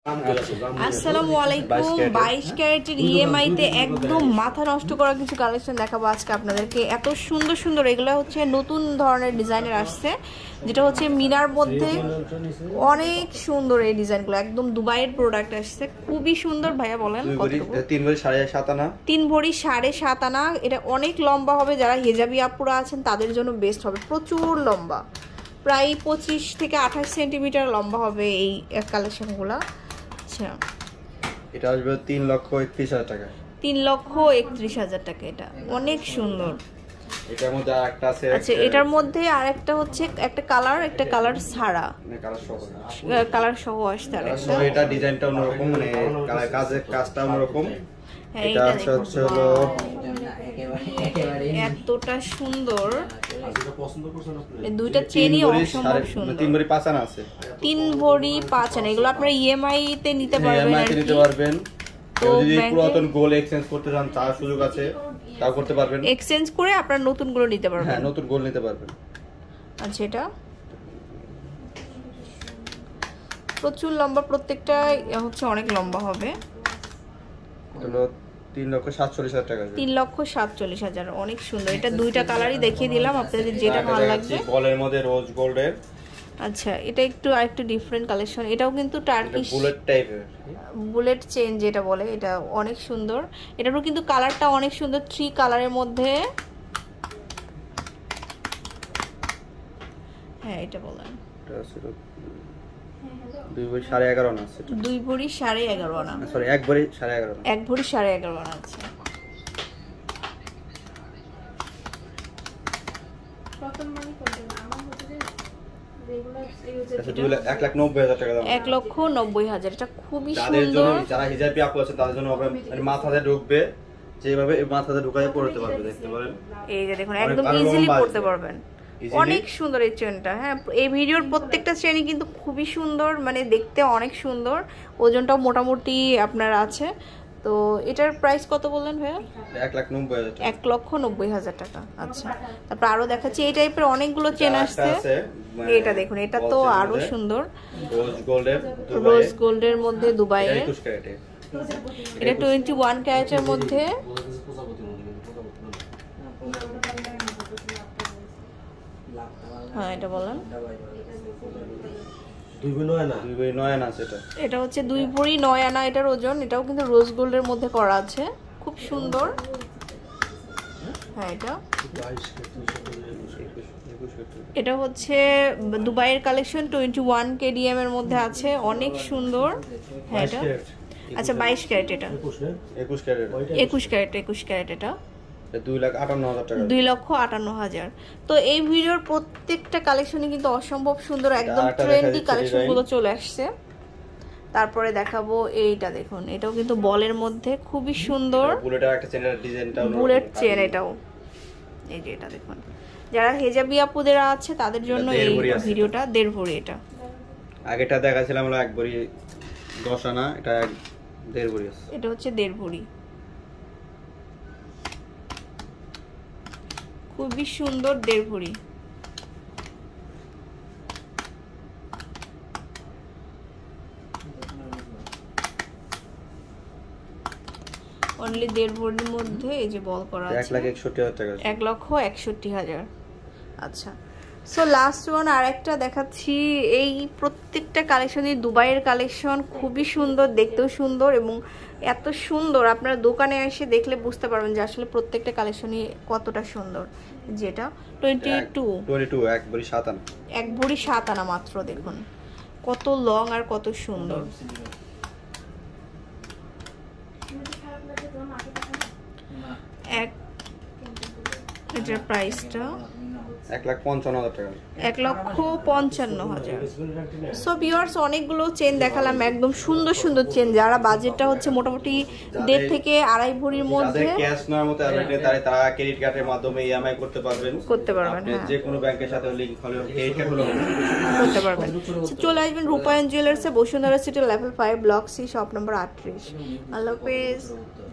আসসালামু আলাইকুম 22 ক্যারেটের ইএমআই তে একদম মাথা নষ্ট করা কিছু কালেকশন দেখাবো আজকে আপনাদেরকে। এত সুন্দর সুন্দর এগুলো হচ্ছে নতুন ধরনের ডিজাইনের আসছে, যেটা হচ্ছে মিনার মধ্যে অনেক সুন্দর। এই ডিজাইনগুলো একদম দুবাইয়ের প্রোডাক্ট আসছে, খুবই সুন্দর। ভাইয়া বলেন কতটুকু? 3 ভরি 7.5 আনা। 3 ভরি 7.5 আনা। এটা অনেক লম্বা হবে, যারা হেজাবি আপুরা আছেন তাদের জন্য বেস্ট হবে। প্রচুর লম্বা, প্রায় 25 থেকে 28 সেন্টিমিটার লম্বা হবে এই কালেকশনগুলো। আচ্ছা, এটা আসবে 3,31,000 টাকা। 3,31,000 টাকা। এটা অনেক সুন্দর। এটার মধ্যে আরেকটা আছে। আচ্ছা, এটার মধ্যে আরেকটা হচ্ছে একটা কালার, একটা কালার ছাড়া, মানে কালার সহ, কালার সহ আসছে আরেকটা। এটা ডিজাইনটা অন্যরকম, মানে কাজটা অন্যরকম। এটা হচ্ছে হলো এতটা সুন্দর। এই দুইটা চেনই অসম্ভব সুন্দর। 3 ভরি 5 আনা আছে। 3 ভরি 5 আনা। এগুলো আপনারা ইএমআই তে নিতে পারবেন আর কি। তো যদি পুরাতন গোল এক্সচেঞ্জ করতে চান তার সুযোগ আছে, তাও করতে পারবেন। এক্সচেঞ্জ করে আপনারা নতুন গুলো নিতে পারবেন। হ্যাঁ, নতুন গোল নিতে পারবেন। আচ্ছা, এটা প্রচুর লম্বা, প্রত্যেকটা হচ্ছে অনেক লম্বা হবে। হলো 3,47,000 টাকা। 3,47,000, অনেক সুন্দর। এটা দুইটা কালারই দেখিয়ে দিলাম আপনাদের, যেটা ভালো লাগবে। বলের মধ্যে রোজ গোল্ডের। আচ্ছা, এটা আরেকটু ডিফারেন্ট কালেকশন। এটাও কিন্তু টার্কিশ বুলেট টাইপের, বুলেট চেন যেটা বলে, এটা অনেক সুন্দর। এটারও কিন্তু কালারটা অনেক সুন্দর, 3 কালারের মধ্যে। হ্যাঁ, এটা বলেন। এটা ছিল 2 ভরি 11.5 আনা আছে। 2 ভরি 11.5 আনা, সরি 1 ভরি 11.5 আনা। 1 ভরি 11.5 আনা আছে। এটা 1,90,000 টাকা দাম। 1,90,000। এটা খুবই সুন্দর। যারা হিজাবি আপু আছে তাদের জন্য মাথাতে ঢুকবে, যেভাবে মাথাতে ঢুকায় পড়তে পারবে। দেখতে পারেন, এই যে দেখুন, একদম ইজিলি পড়তে পারবেন। অনেক সুন্দর এই চেনটা। হ্যাঁ, এই ভিডিওর প্রত্যেকটা চেনই কিন্তু খুবই সুন্দর, মানে দেখতে অনেক সুন্দর। ওজনটাও মোটামুটি আপনার আছে। তো এটার প্রাইস কত বললেন ভাইয়া? 1,90,000 টাকা। 1,90,000 টাকা। আচ্ছা, তারপর আরো দেখাচ্ছি। এই টাইপের অনেকগুলো চেন আসছে। এটা দেখুন, এটা তো আরো সুন্দর। রোজ গোল্ডের মধ্যে দুবাইয়ের। এটা 21 ক্যারেটের মধ্যে। হ্যাঁ, এটা বলেন। 2 ভরি 9 আনা আছে। এটা হচ্ছে 2 ভরি 9 আনা এটার ওজন। এটাও কিন্তু রোজ গোল্ডের মধ্যে করা আছে, খুব সুন্দর। হ্যাঁ, এটা হচ্ছে দুবাইয়ের কালেকশন, 21 কেডিএম এর মধ্যে আছে, অনেক সুন্দর। হ্যাঁ, এটা আচ্ছা 22 ক্যারেট। এটা 21 ক্যারেট। 21 ক্যারেট। এটা 2,58,000 টাকা। 2,58,000। তো এই ভিডিওর প্রত্যেকটা কালেকশনই কিন্তু অসম্ভব সুন্দর, একদম ট্রেন্ডি কালেকশন গুলো চলে আসছে। তারপরে দেখাবো এইটা দেখুন, এটাও কিন্তু বলের মধ্যে খুবই সুন্দর। বুলেটের একটা চেনের ডিজাইনটা বুলেট চেন। এটাও এই যে, এটা দেখুন, যারা হেজাবি আপুদের আছে তাদের জন্য এই ভিডিওটা। 1.5 ভরি। এটা আগেটা দেখাছিলাম হলো 1 ভরি 10 আনা, এটা 1.5 ভরি আছে। এটা হচ্ছে 1.5 ভরি, খুবই সুন্দর। 1.5 ভরি। অনলি 1.5 ভরির মধ্যে এই যে বল করা আছে। 1,61,000 টাকা। 1,61,000। আচ্ছা, সো লাস্ট ওয়ান আরেকটা দেখাচ্ছি। এই প্রত্যেকটা কালেকশনই দুবাইয়ের কালেকশন, খুবই সুন্দর, দেখতেও সুন্দর এবং এত সুন্দর আপনারা দোকানে এসে দেখলে বুঝতে পারবেন যে আসলে প্রত্যেকটা কালেকশনই কতটা সুন্দর। যেটা 22 1 ভরি 7 আনা। 1 ভরি 7 আনা মাত্র। দেখুন কত লং আর কত সুন্দর। এটার প্রাইসটা 1,55,000 টাকা। 1,55,000। সো ভিউয়ার্স, অনেকগুলো চেন দেখালাম, একদম সুন্দর সুন্দর চেন। যারা বাজেটটা হচ্ছে মোটামুটি 1.5 থেকে 2.5 ভরির মধ্যে, ক্যাশ নেওয়ার মতো তারা ক্রেডিট কার্ডের মাধ্যমে ইএমআই করতে পারবেন। হ্যাঁ, যে কোনো ব্যাংকের সাথে লিংক হলে ক্রেডিট কার্ড হলো করতে পারবেন। চলে আসবেন রূপায়ণ জুয়েলার্সে, Bashundhara city, level 5, block C, shop number 38। আল্লাহ হাফেজ।